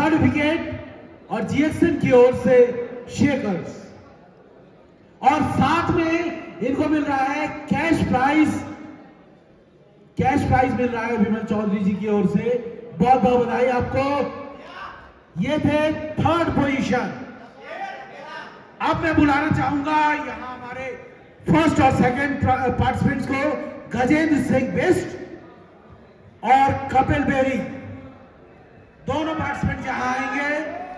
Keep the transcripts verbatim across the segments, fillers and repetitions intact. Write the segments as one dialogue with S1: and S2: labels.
S1: Certificate और GSN की ओर से शेकर्स, और साथ में इनको मिल रहा है कैश प्राइज। कैश प्राइज मिल रहा है विमल चौधरी जी की ओर से, बहुत बहुत बधाई आपको। ये थे थर्ड पोजीशन। अब मैं बुलाना चाहूंगा यहां हमारे फर्स्ट और सेकंड पार्टिसिपेंट्स को, गजेंद्र सिंह बिस्ट और कपिल बेरी, दोनों पार्टिसिपेंट यहां आएंगे।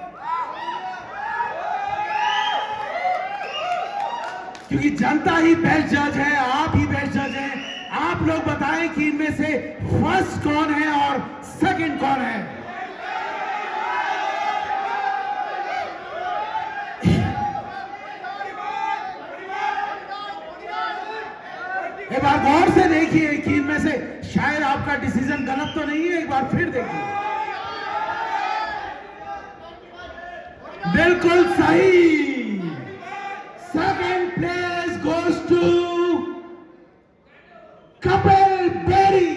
S1: क्योंकि जनता ही बेस्ट जज है, आप ही बेस्ट जज हैं। आप लोग बताएं कि इनमें से फर्स्ट कौन है और सेकंड कौन है। एक बार गौर से देखिए कि इनमें से शायद आपका डिसीजन गलत तो नहीं है, एक बार फिर देखिए। बिल्कुल सही। Second place goes to Kapil Berry.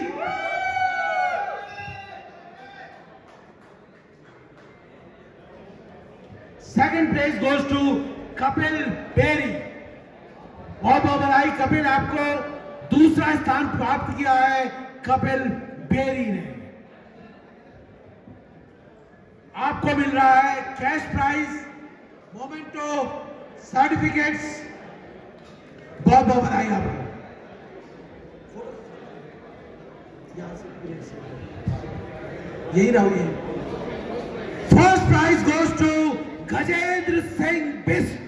S1: Second place goes to Kapil Berry. बहुत बहुत बधाई कपिल, आपको दूसरा स्थान प्राप्त किया है कपिल बेरी ने। आपको मिल रहा है कैश प्राइज, मोमेंटो, सर्टिफिकेट्स। बहुत बहुत बधाई आपको। यही रहोगे। First prize goes to Gajendra Singh Bisht.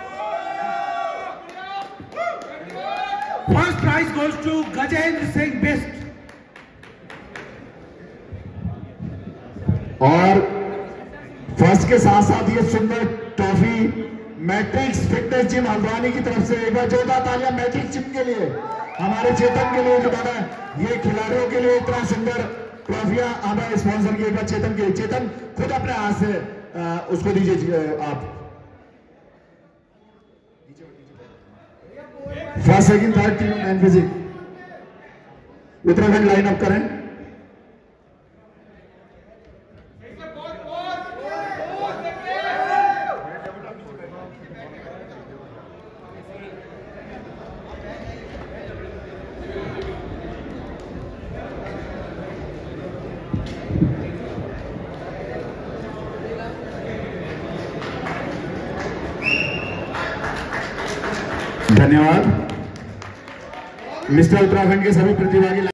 S1: First prize goes to Gajendra Singh Bisht.
S2: और फर्स्ट के साथ साथ ये सुंदर trophy Matrix Fitness gym Haldwani की तरफ से, एक बार जोरदार तालियां मैट्रिक्स जिम के लिए, हमारे चेतन के लिए जो बना है। ये खिलाड़ियों के लिए इतना सुंदर ट्रॉफियां हमें स्पॉन्सर की, एक बार चेतन के लिए। चेतन खुद अपने हाथ से आ, उसको दीजिए आप। First second third team man physique Uttarakhand line up करें। धन्यवाद। मिस्टर उत्तराखंड के सभी प्रतिभागी